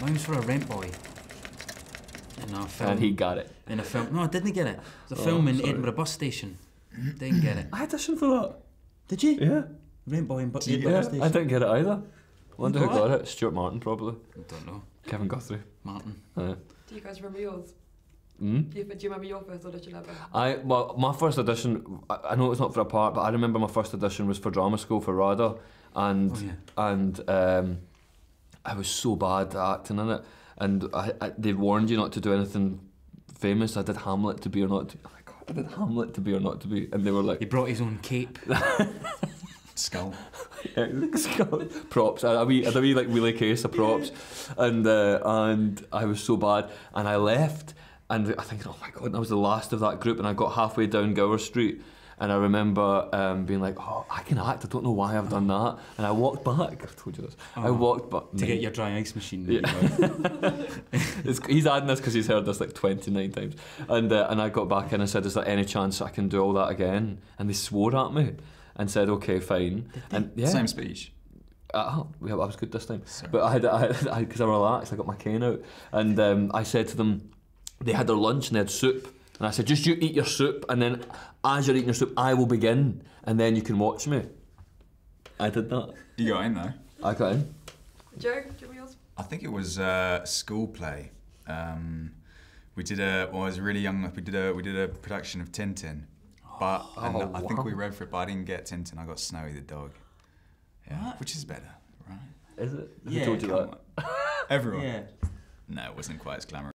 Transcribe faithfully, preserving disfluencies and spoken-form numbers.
Mine was for a rent boy. In a film. And he got it. In a film. No, I didn't get it. It was a Oh, film in sorry. Edinburgh bus station. Didn't get it. I auditioned for that. Did you? Yeah. Rent boy in bu- Yeah, Edinburgh bus station. I didn't get it either. Wonder who got got it. Stuart Martin, probably. I don't know. Kevin Guthrie. Martin. Uh, Do you guys remember yours? mm? Do you, do you remember your first audition ever? I well, my first audition. I, I know it's not for a part, but I remember my first audition was for drama school for RADA, and Oh, yeah. and um, I was so bad at acting in it, and I, I, they warned you not to do anything famous. I did Hamlet to be or not to. Oh my God, I did Hamlet to be or not to be, and they were like, He brought his own cape. Skull. yeah, props. I had a wee, I had a wee like wheelie case of props, and uh, and I was so bad, and I left, and I think, oh my God, I was the last of that group, and I got halfway down Gower Street, and I remember um, being like, oh, I can act. I don't know why I've done that, and I walked back. I've told you this. I Oh, walked back to get your dry ice machine. Yeah. It's, he's adding this because he's heard this like twenty-nine times, and uh, and I got back in and said, is there any chance I can do all that again? And they swore at me and said, okay, fine. And yeah, Same speech. uh, yeah, I was good this time. Sorry. But I had, I had, I, because I relaxed, I got my cane out, and um, I said to them, they had their lunch and they had soup, and I said, just you eat your soup, and then as you're eating your soup, I will begin, and then you can watch me. I did that. You got in though. I got in. Joe, do you remember yours? I think it was uh, a school play. Um, we did a. Well, I was really young. We did a. We did a production of Tintin, but and Oh, I think we wow. read for it. But I didn't get Tintin. I got Snowy the dog. Yeah, What? which is better, right? Is it? Yeah, Who told you Come that? on. Everyone. Yeah. No, it wasn't quite as glamorous.